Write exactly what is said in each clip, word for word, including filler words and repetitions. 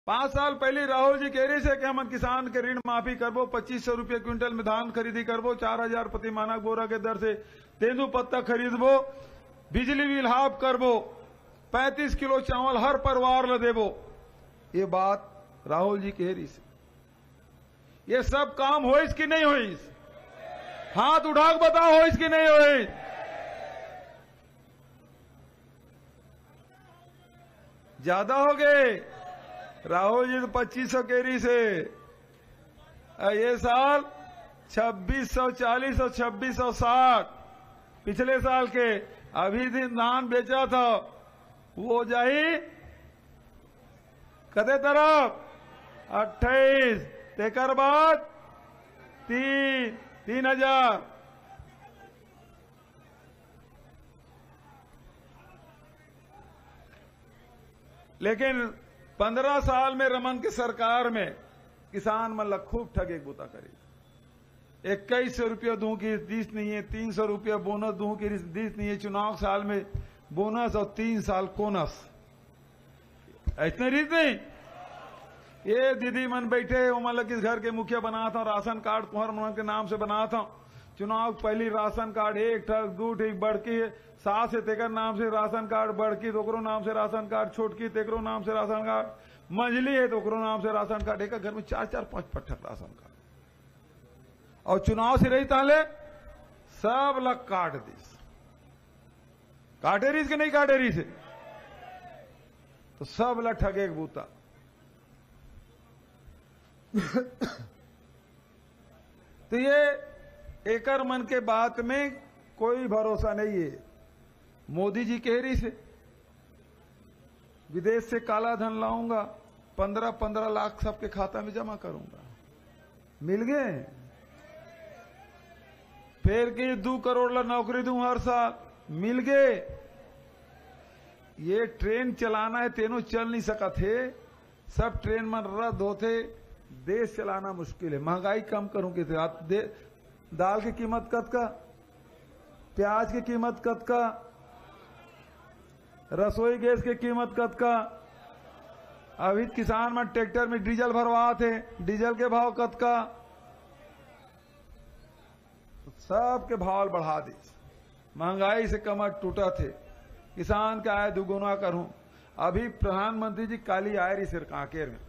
पांच साल पहले राहुल जी कह रहे थे कि हम किसान के ऋण माफी करबो, पच्चीस सौ रुपये क्विंटल में धान खरीदी करबो, चार हजार प्रति मानक बोरा के दर से तेंदू पत्ता खरीदबो, बिजली बिल हाफ करबो, पैंतीस किलो चावल हर परिवार ल देबो। ये बात राहुल जी कह रही से। ये सब काम हो इसकी नहीं हो? हाथ उठा के बताओ हो इसकी नहीं हो? ज्यादा हो गए। राहुल जी तो पच्चीस सौ कह रही से, ये साल छब्बीस सौ चालीस और छब्बीस सौ साठ पिछले साल के। अभी दिन धान बेचा था वो जाही कदे तरफ अट्ठाईस, तेकर बाद तीन तीन हजार। लेकिन पंद्रह साल में रमन की सरकार में किसान मतलब खूब ठगे गुता करी। इक्कीस सौ रुपया दूं की दीस नहीं है, तीन सौ रुपया बोनस दूं की दीस नहीं है। चुनाव साल में बोनस और तीन साल कोनस, इतने रीत नहीं। ये दीदी मन बैठे वो मतलब किस घर के मुखिया बना था, राशन कार्ड कुंवर मन के नाम से बना था। चुनाव पहली राशन कार्ड एक ठग दू ठग बढ़की सास है तेकर नाम से राशन कार्ड, बढ़की तो नाम से राशन कार्ड, छोटकी तेकरो नाम से राशन कार्ड, मंझली है तो नाम से राशन कार्ड। एक घर में चार चार पांच पट्ठक राशन कार्ड। और चुनाव से रही ताले सब लग काट दी। काटेरी के नहीं काटेरी से तो सब लग ठगे बूता। तो ये एकर मन के बात में कोई भरोसा नहीं है। मोदी जी कह रही से विदेश से काला धन लाऊंगा, पंद्रह पंद्रह लाख सबके खाता में जमा करूंगा। मिल गए। फिर कि दो करोड़ ला नौकरी दूं हर साल, मिल गए। ये ट्रेन चलाना है तेनों चल नहीं सका थे, सब ट्रेन में रद्द होते। देश चलाना मुश्किल है। महंगाई कम करूं कि थे। दाल की कीमत कद का, प्याज की कीमत कद का, रसोई गैस की कीमत कद का। अभी किसान में ट्रैक्टर में डीजल भरवा थे, डीजल के भाव कद का। सब के भाव बढ़ा दी। महंगाई से कमर टूटा थे। किसान का आय दुगुना करूं। अभी प्रधानमंत्री जी काली आए रही सिर कांकेर में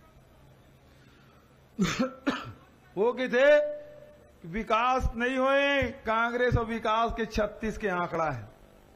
वो कि थे विकास नहीं हुए। कांग्रेस और विकास के छत्तीस के आंकड़ा है।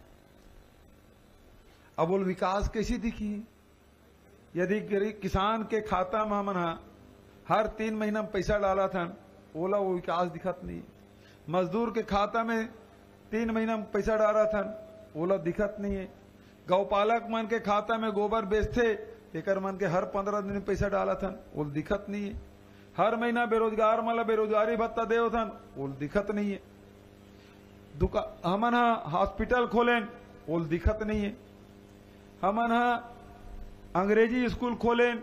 अब बोल विकास कैसी दिखी? यदि किसान के खाता में हमन हर तीन महीना में पैसा डाला था, बोला वो विकास दिखत नहीं। मजदूर के खाता में तीन महीना में पैसा डाला था, बोला दिखत नहीं है। गौपालक मन के खाता में गोबर बेचते, एक मन के हर पंद्रह दिन में पैसा डाला था, वो दिखत नहीं है। हर महीना बेरोजगार मतलब बेरोजगारी भत्ता देव था, वो दिखत नहीं है। दुकान हमन हॉस्पिटल खोलें, वो दिखत नहीं है। हमन अंग्रेजी स्कूल खोलें,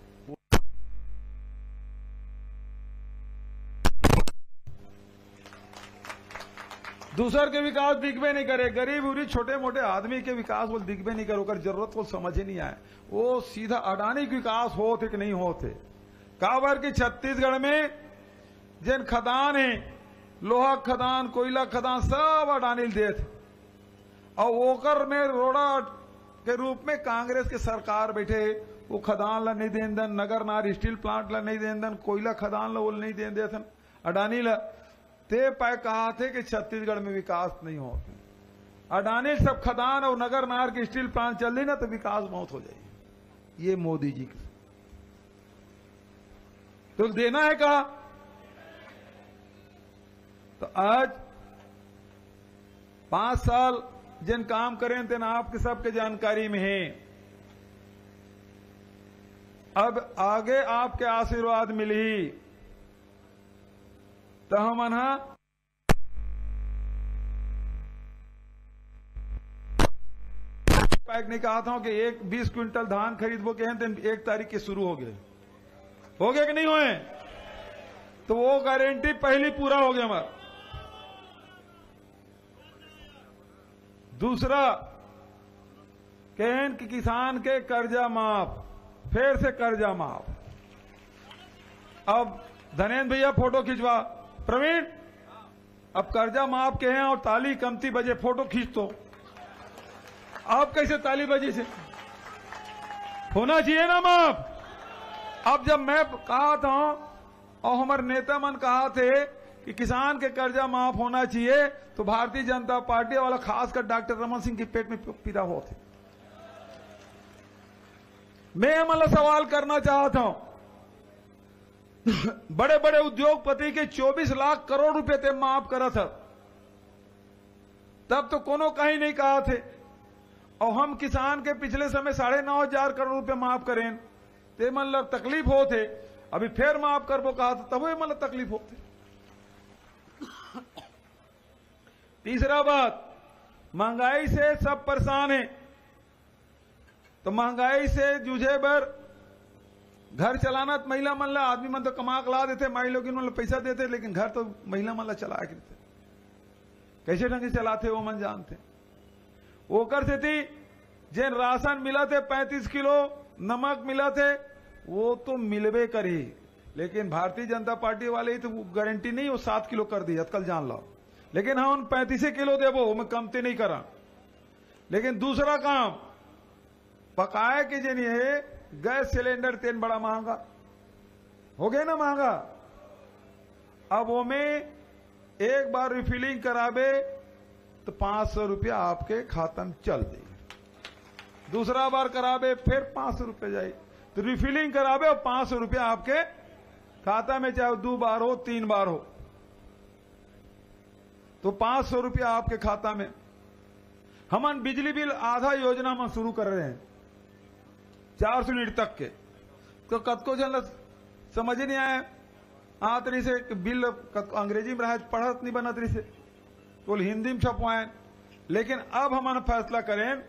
दूसर के विकास दिखबे नहीं करे। गरीब उरी छोटे मोटे आदमी के विकास वो दिखबे नहीं करे। ओकर जरूरत को समझ ही नहीं आए। वो सीधा अडानी के विकास होते कि नहीं होते। काबर की छत्तीसगढ़ में जिन खदान है, लोहा खदान, कोयला खदान, सब अडानी देते। और ओकर में रोड़ा के रूप में कांग्रेस के सरकार बैठे। वो खदान ला नहीं देन दन, नगर नार स्टील प्लांट ला नहीं देन दन, कोयला खदान ला वो नहीं देन देथन अडानी ला। ते पाए कहा थे कि छत्तीसगढ़ में विकास नहीं होते। अडानी सब खदान और नगर नार के स्टील प्लांट चल रही ना तो विकास बहुत हो जाएगी। ये मोदी जी की तो देना है कहा। तो आज पांच साल जिन काम करें तेन आपके सबके जानकारी में है। अब आगे आपके आशीर्वाद मिली तो हम पैक नहीं कहा था कि एक बीस क्विंटल धान खरीद वो कहें दिन एक तारीख के शुरू हो गए हो गए कि नहीं हुए? तो वो गारंटी पहली पूरा हो गया हमारा। दूसरा कहें कि किसान के कर्जा माफ, फिर से कर्जा माफ। अब धनेन्द्र भैया फोटो खिंचवा, प्रवीण अब कर्जा माफ के हैं और ताली कमती बजे, फोटो खींच दो। आप कैसे ताली बजी से होना चाहिए ना माफ। अब जब मैं कहा था और हमारे नेता मन कहा थे कि किसान के कर्जा माफ होना चाहिए, तो भारतीय जनता पार्टी वाला खासकर डॉक्टर रमन सिंह के पेट में पीड़ा हो थे। मैं मतलब सवाल करना चाहता हूं, बड़े बड़े उद्योगपति के चौबीस लाख करोड़ रुपए थे माफ करा था, तब तो कोनो कहीं नहीं कहा थे। और हम किसान के पिछले समय साढ़े नौ हजार करोड़ रुपए माफ करें ते मतलब तकलीफ होते, अभी फिर माफ कर वो कहा था तब मतलब तकलीफ होते। तीसरा बात, महंगाई से सब परेशान है, तो महंगाई से जूझे बर घर चलाना तो महिला मन ला, आदमी मन तो कमा के ला देते, माई लोग मतलब पैसा देते, लेकिन घर तो महिला मन ला चला के देते। कैसे ढंग से चलाते वो मन जानते। ओकर से थी जिन राशन मिला थे पैंतीस किलो, नमक मिला थे वो तो मिलवे करी, लेकिन भारतीय जनता पार्टी वाले ही तो गारंटी नहीं, वो सात किलो कर दी अतकल जान लो, लेकिन हम पैंतीस किलो देवो, मैं कमती नहीं करा। लेकिन दूसरा काम पकाए के जन है, गैस सिलेंडर तेन बड़ा महंगा हो गया ना महंगा। अब वो में एक बार रिफिलिंग करावे तो पांच सौ रुपया आपके खाता में चल देगी, दूसरा बार करावे फिर पांच सौ रुपया जाए, तो रिफिलिंग करावे और पांच सौ रुपया आपके खाता में, चाहे दो बार हो तीन बार हो, तो पांच सौ रुपया आपके खाता में। हम बिजली बिल आधा योजना में शुरू कर रहे हैं चार सौ यूनिट तक के, तो कतको जन समझ नहीं आया आतरी से बिल अंग्रेजी में रहा पढ़त नहीं बनत रही से, तो हिंदी में छपवाएं। लेकिन अब हम फैसला करें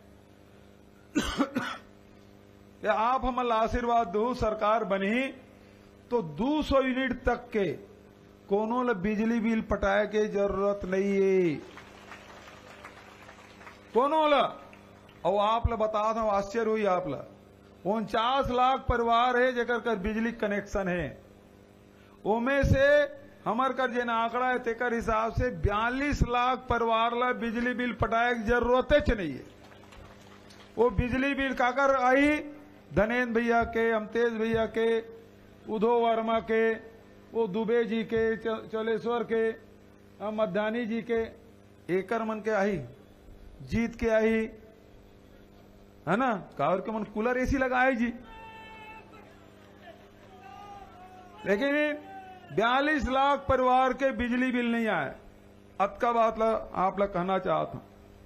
कि आप हम आशीर्वाद दो, सरकार बनी तो दो सौ यूनिट तक के कोनो ल बिजली बिल पटाए के जरूरत नहीं है, कोनो ला। और आप ला बता दो, आश्चर्य हुई आप ला, उनचास लाख परिवार है जेकर कर बिजली कनेक्शन है, उनमें से हमार कर जेना आंकड़ा है तेकर हिसाब से बयालीस लाख परिवार ला बिजली बिल पटाए की जरूरत नहीं है। वो बिजली बिल काकर आई, धनेन्द्र भैया के, अमतेज भैया के, उधो वर्मा के, वो दुबे जी के, चलेश्वर के, मध्यानी जी के, एकर मन के आई, जीत के आई है ना, कावर के मन कूलर एसी लगाए जी। लेकिन बयालीस लाख परिवार के बिजली बिल नहीं आए। अब का बात ला, आप लोग कहना चाहता हूं।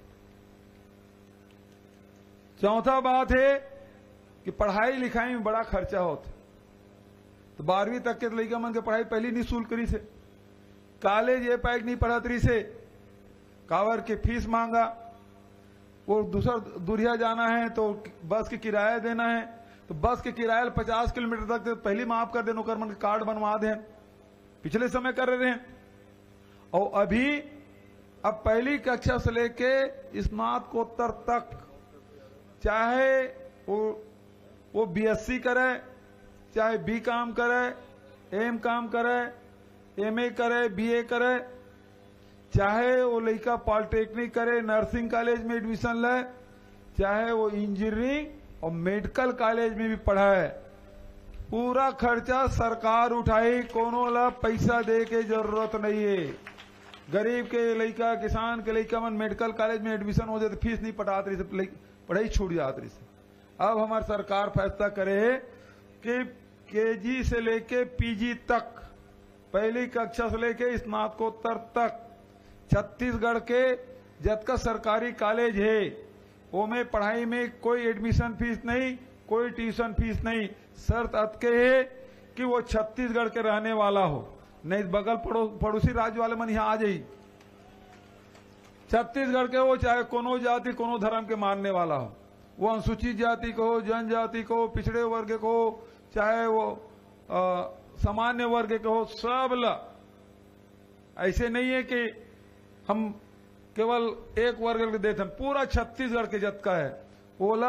चौथा बात है कि पढ़ाई लिखाई में बड़ा खर्चा होता, तो बारहवीं तक के लड़का मन के पढ़ाई पहली निःशुल्क करी से, कॉलेज ये पैक नहीं पढ़त रही से, कावर के फीस मांगा, वो दूसरा दूरिया जाना है तो बस के किराया देना है, तो बस के किराया पचास किलोमीटर तक पहली माफ कर दे, नौकर मन कार्ड बनवा दे, पिछले समय कर रहे हैं। और अभी अब पहली कक्षा से लेके स्नातकोत्तर तक, चाहे वो वो बीएससी करे, चाहे बी काम करे, एम काम करे, एमए करे, बीए करे, चाहे वो लड़का पॉलिटेक्निक करे, नर्सिंग कॉलेज में एडमिशन ले, चाहे वो इंजीनियरिंग और मेडिकल कॉलेज में भी पढ़ा है, पूरा खर्चा सरकार उठाई, कोनो ला पैसा दे के जरूरत नहीं है। गरीब के लड़का, किसान के लड़का मन मेडिकल कॉलेज में एडमिशन हो जाए तो फीस नहीं पटात रही से, पढ़ाई छूट जात रही से। अब हमारी सरकार फैसला करे कि केजी से लेके पीजी तक, पहली कक्षा से लेके स्नातकोत्तर तक, छत्तीसगढ़ के जतका सरकारी कॉलेज है ओमे पढ़ाई में कोई एडमिशन फीस नहीं, कोई ट्यूशन फीस नहीं, शर्त अतके है कि वो छत्तीसगढ़ के रहने वाला हो, नहीं बगल पड़ो, पड़ोसी राज्य वाले मन यहाँ आ जाई। छत्तीसगढ़ के हो, चाहे कोनो जाति कोनो धर्म के मानने वाला हो, वो अनुसूचित जाति को हो, जनजाति को, पिछड़े वर्ग को, चाहे वो आ, सामान्य वर्ग के हो, सब ला। ऐसे नहीं है कि हम केवल एक वर्ग के देते हैं, पूरा छत्तीसगढ़ के जत का है वो ला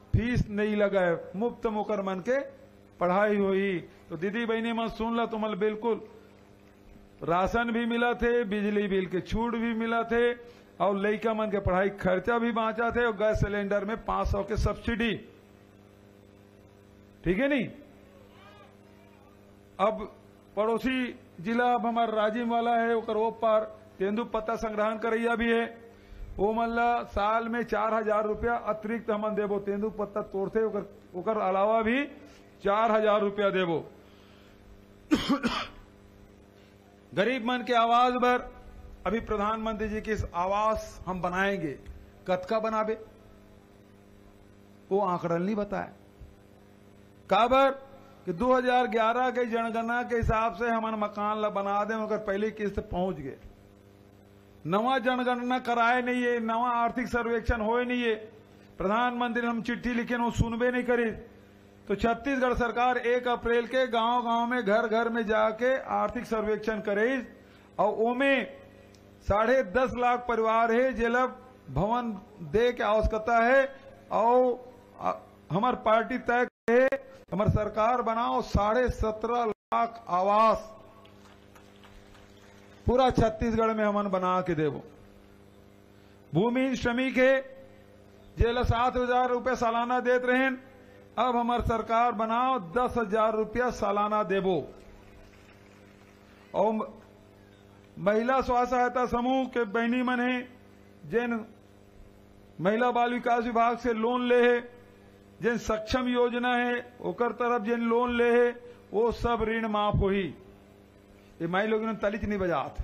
फीस नहीं लगाए, मुफ्त मुकर मन के पढ़ाई हुई। तो दीदी बहनी मन सुन ला, तुम बिल्कुल राशन भी मिला थे, बिजली बिल के छूट भी मिला थे, और लड़का मन के पढ़ाई खर्चा भी बांचा थे, और गैस सिलेंडर में पांच सौ के सब्सिडी। ठीक है नहीं। अब पड़ोसी जिला अब हमारा राजिम वाला है, ओकर वो पार तेंदु पत्ता संग्रहण करैया भी है, वो मल्ला साल में चार हजार रुपया अतिरिक्त हमन देबो। तेंदु पत्ता तोड़ते ओकर ओकर अलावा भी चार हजार रुपया देबो। गरीब मन के आवाज पर अभी प्रधानमंत्री जी के इस आवास हम बनाएंगे, कतका बनाबे वो आंकड़न नहीं बताया। काबर कि दो हज़ार ग्यारह के जनगणना के हिसाब से हमन मकान ला बना दे, मगर पहली किस्त पहुंच गए। नवा जनगणना कराए नहीं है, नवा आर्थिक सर्वेक्षण होए नहीं है। प्रधानमंत्री हम चिट्ठी लिखे वो सुनबे नहीं करी। तो छत्तीसगढ़ सरकार एक अप्रैल के गांव गांव में घर घर में जाके आर्थिक सर्वेक्षण करे, और ओमे साढ़े दस लाख परिवार है जेला भवन दे के आवश्यकता है। और हमार पार्टी तय है, हमार सरकार बनाओ साढ़े सत्रह लाख आवास पूरा छत्तीसगढ़ में हमन बना के देवो। भूमिहीन श्रमिक है जेला सात हजार रुपया सालाना देत रहे, अब हमार सरकार बनाओ दस हजार रुपया सालाना देवो। और महिला स्व सहायता समूह के बहनी मन है, जिन महिला बाल विकास विभाग से लोन ले है, जिन सक्षम योजना है ओकर तरफ जिन लोन ले है, वो सब ऋण माफ हुई। ये माई लोग तलिच नहीं बजात।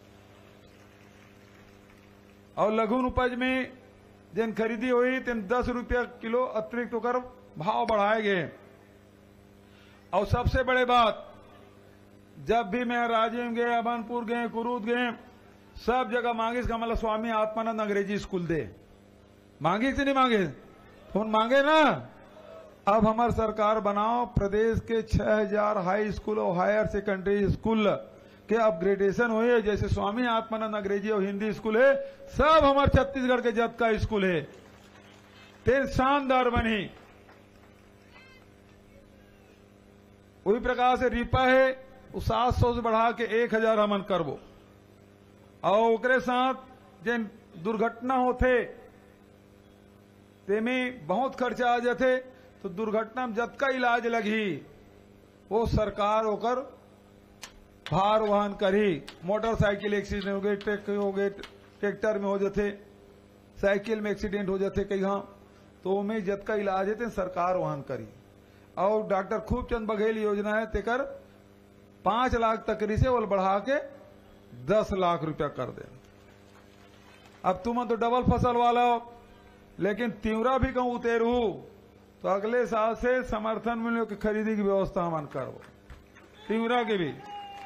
और लघु उपज में जिन खरीदी हुई तीन दस रुपया किलो अतिरिक्त होकर भाव बढ़ाए गए। और सबसे बड़े बात, जब भी मैं राजिम गए, अभनपुर गए, कुरूद गए, सब जगह मांगिस का मतलब स्वामी आत्मानंद अंग्रेजी स्कूल दे। मांगी कि नहीं मांगे? फोन मांगे ना। अब हमारी सरकार बनाओ प्रदेश के छह हजार हाई स्कूल और हायर सेकेंडरी स्कूल के अपग्रेडेशन हुए, जैसे स्वामी आत्मानंद अंग्रेजी और हिंदी स्कूल है, सब हमारे छत्तीसगढ़ के जत का स्कूल है। तेज शानदार बनी। उसी प्रकार से रिपा है, सात सौ से बढ़ा के एक हजार हमन करबो। और ओकरे साथ जिन दुर्घटना होते तेमें बहुत खर्चा आ जाते, तो दुर्घटना में जत का इलाज लगी वो सरकार होकर भार वहन करी। मोटरसाइकिल एक्सीडेंट हो गए, ट्रक हो गए, ट्रैक्टर में हो जाते, साइकिल में एक्सीडेंट हो जाते कहीं, तो उमें जत का इलाज है सरकार वहन करी। और डॉक्टर खूबचंद बघेल योजना है, तेकर पांच लाख तकरी से वो बढ़ा के दस लाख रुपया कर दे। अब तुम तो डबल फसल वाला हो, लेकिन तीवरा भी कहूं उतेरू तो अगले साल से समर्थन मूल्य की खरीदी की व्यवस्था हम करो, तीवरा के भी।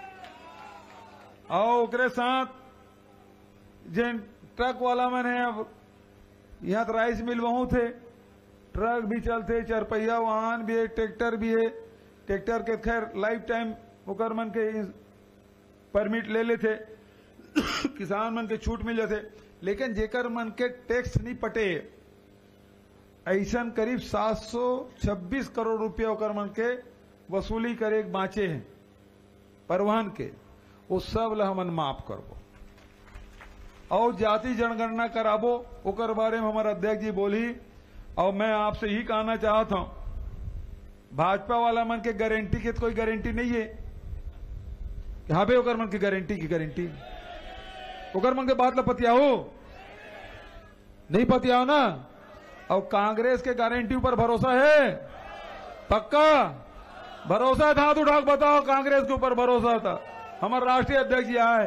और ओकरे साथ जिन ट्रक वाला मन है, अब यहाँ तो राइस मिल वहां थे, ट्रक भी चलते, चरपहिया वाहन भी है, ट्रैक्टर भी है। ट्रैक्टर के खैर लाइफ टाइम ओकर मन के परमिट ले लेते, किसान मन के छूट मिल जाते, लेकिन जेकर मन के टैक्स नहीं पटे, ऐसा करीब सात सौ छब्बीस करोड़ रुपया ओकर मन के वसूली करे बाँचे हैं परिवहन के, वो सब ला हमन माफ करबो। और जाति जनगणना कराबो, ओकर बारे में हमारे अध्यक्ष जी बोली। और मैं आपसे ही कहना चाहता हूं, भाजपा वाला मन के गारंटी के तो कोई गारंटी नहीं है। यहाँ पे ओकर मन की गारंटी की गारंटी, ओकर मन के बात ला पतियाओ नहीं पतियाओ ना। और कांग्रेस के गारंटी ऊपर भरोसा है? पक्का भरोसा था? तो ढाक बताओ, कांग्रेस के ऊपर भरोसा था? हमारे राष्ट्रीय अध्यक्ष जी आए,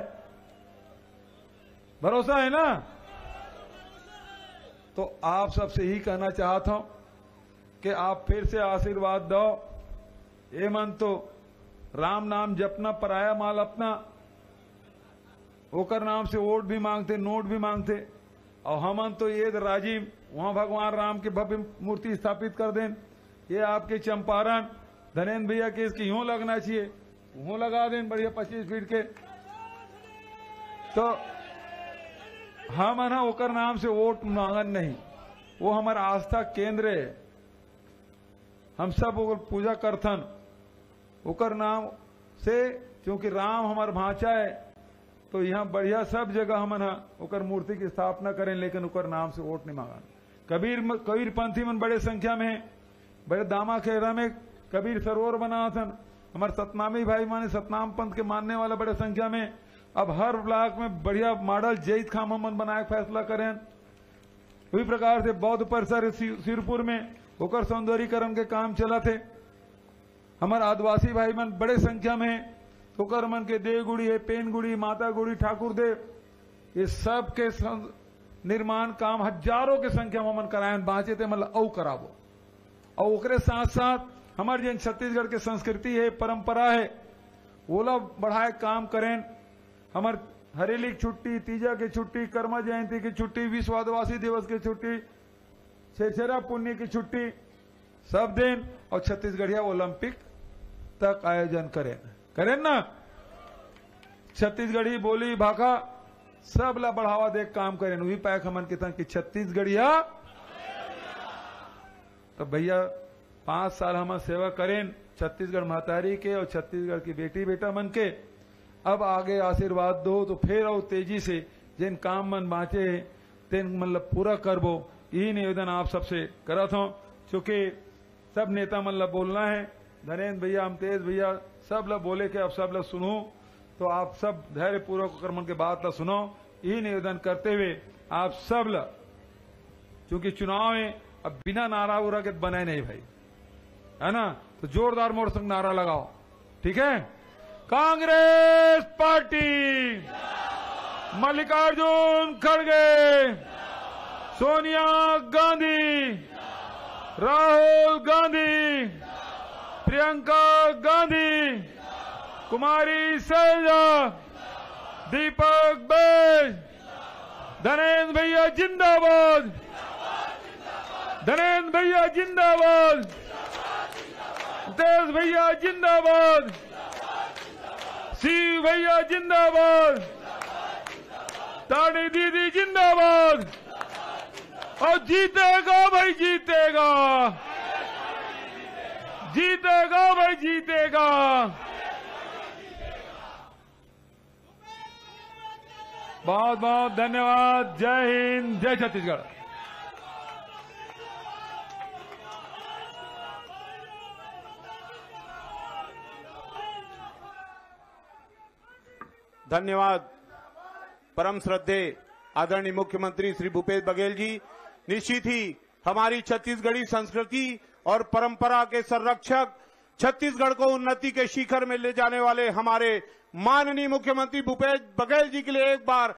भरोसा है ना? तो आप सबसे ही कहना चाहता हूं कि आप फिर से आशीर्वाद दो। ये मन तो राम नाम जपना, पराया माल अपना, ओकर नाम से वोट भी मांगते, नोट भी मांगते। और हमन तो ये राजीव वहां भगवान राम की भव्य मूर्ति स्थापित कर दें। ये आपके चंपारण धनेन्द्र भैया के इसकी यूं लगना चाहिए, यूं लगा दें बढ़िया पच्चीस फीट के। तो हम है ना ओकर नाम से वोट मांगन नहीं, वो हमारा आस्था केंद्र है। हम सब ओकर पूजा करथन, ओकर नाम से, क्योंकि राम हमार भांचा है, तो यहाँ बढ़िया सब जगह हमन ओकर मूर्ति की स्थापना करें, लेकिन ओकर नाम से वोट नहीं मांगा। कबीर कबीर पंथी मन बड़े संख्या में, बड़े दामा खेरा में कबीर सरोवर बना थन। हमारे सतनामी भाई माने सतनाम पंथ के मानने वाला बड़े संख्या में। अब हर ब्लॉक में बढ़िया मॉडल जैत खाम हमन बनाए फैसला करें। उसी प्रकार से बौद्ध परिसर सिरपुर में होकर सौंदर्यीकरण के काम चला थे। हमारे आदिवासी भाई मन बड़े संख्या में होकर मन के देवगुड़ी है, पेनगुड़ी, माता गुड़ी, ठाकुर देव, ये सब के निर्माण काम हजारों के संख्या में मन करायन बाँचे थे, मतलब औ करावो। और ओकरे साथ साथ हमारे जन छत्तीसगढ़ के संस्कृति है, परंपरा है, ओला बढ़ाए काम करें। हमार हरेली की छुट्टी, तीजा की छुट्टी, कर्मा जयंती की छुट्टी, विश्व आदिवासी दिवस की छुट्टी, छेछरा पुण्य की छुट्टी, सब दिन, और छत्तीसगढ़िया ओलंपिक तक आयोजन करें करें ना। छत्तीसगढ़ी बोली भाषा सब ला बढ़ावा दे काम करें। वही पैक हमन के कि छत्तीसगढ़िया, तो भैया पांच साल हम सेवा करें छत्तीसगढ़ महतारी के और छत्तीसगढ़ की बेटी बेटा मन के। अब आगे आशीर्वाद दो तो फिर और तेजी से जिन काम मन बाँचे तेन मतलब पूरा करबो, यही निवेदन आप सबसे करत हूं। चूंकि सब नेता मन ला बोलना है, धनेन्द्र भैया, अमतेज भैया, सब ला बोले के अब सब ला सुनो, तो आप सब धैर्य पूर्वक कर्मन के बात ला सुनो। यही निवेदन करते हुए आप सब ला, चूंकि चुनाव में अब बिना नारा उरा के बनाए नहीं भाई, है ना, तो जोरदार मोर संग नारा लगाओ, ठीक है। कांग्रेस पार्टी, मल्लिकार्जुन खड़गे, सोनिया गांधी, राहुल गांधी, प्रियंका गांधी, कुमारी सैलजा, दीपक बैज, धनेन्द्र भैया जिंदाबाद, धनेन्द्र भैया जिंदाबाद, देश भैया जिंदाबाद, शिव भैया जिंदाबाद, ताड़ी दीदी जिंदाबाद, और जीतेगा भाई जीतेगा, जीतेगा भाई जीतेगा। बहुत बहुत धन्यवाद। जय हिंद, जय छत्तीसगढ़। धन्यवाद परम श्रद्धेय आदरणीय मुख्यमंत्री श्री भूपेश बघेल जी। निश्चित ही हमारी छत्तीसगढ़ी संस्कृति और परंपरा के संरक्षक, छत्तीसगढ़ को उन्नति के शिखर में ले जाने वाले हमारे माननीय मुख्यमंत्री भूपेश बघेल जी के लिए एक बार